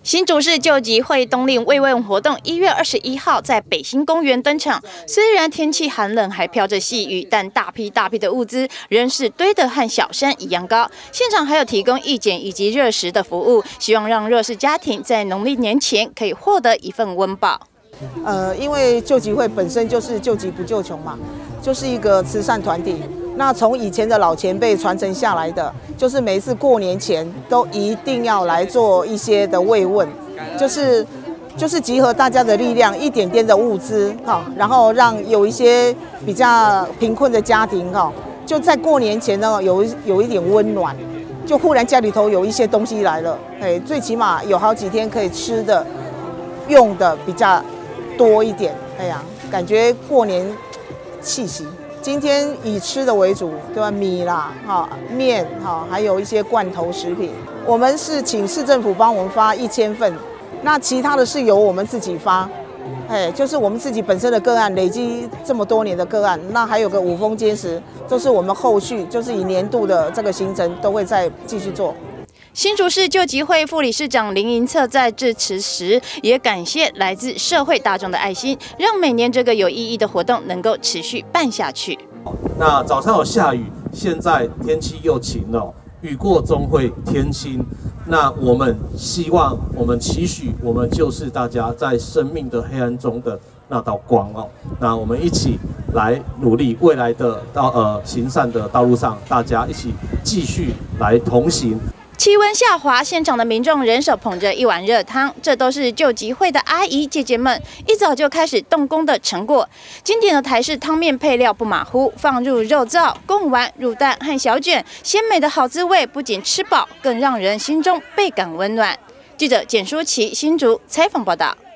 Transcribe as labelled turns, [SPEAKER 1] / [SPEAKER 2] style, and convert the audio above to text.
[SPEAKER 1] 新竹市救急会冬令慰问活动1月21号在北新公园登场。虽然天气寒冷，还飘着细雨，但大批的物资仍是堆得和小山一样高。现场还有提供义检以及热食的服务，希望让弱势家庭在农历年前可以获得一份温饱。
[SPEAKER 2] 因为救急会本身就是救急不救穷嘛，就是一个慈善团体。那从以前的老前辈传承下来的，就是每一次过年前都一定要来做一些的慰问，就是集合大家的力量，一点点的物资哈，然后让有一些比较贫困的家庭哈，就在过年前呢有一点温暖，就忽然家里头有一些东西来了，最起码有好几天可以吃的、用的比较多一点，感觉过年气息。今天以吃的为主，对吧？米啦，面，还有一些罐头食品。我们是请市政府帮我们发1000份，那其他的是由我们自己发，就是我们自己本身的个案，累积这么多年的个案，那还有个5峰坚实，都是我们后续就是以年度的这个行程都会再继续做。
[SPEAKER 1] 新竹市救急会副理事长林银策在致辞时，也感谢来自社会大众的爱心，让每年这个有意义的活动能够持续办下去。
[SPEAKER 3] 那早上有下雨，现在天气又晴了，雨过终会天晴。那我们希望，我们期许，我们就是大家在生命的黑暗中的那道光哦。那我们一起来努力，未来的行善的道路上，大家一起继续来同行。
[SPEAKER 1] 气温下滑，现场的民众人手捧着一碗热汤，这都是救急会的阿姨姐姐们一早就开始动工的成果。经典的台式汤面配料不马虎，放入肉燥、贡丸、卤蛋和小卷，鲜美的好滋味，不仅吃饱，更让人心中倍感温暖。记者简舒琪新竹采访报道。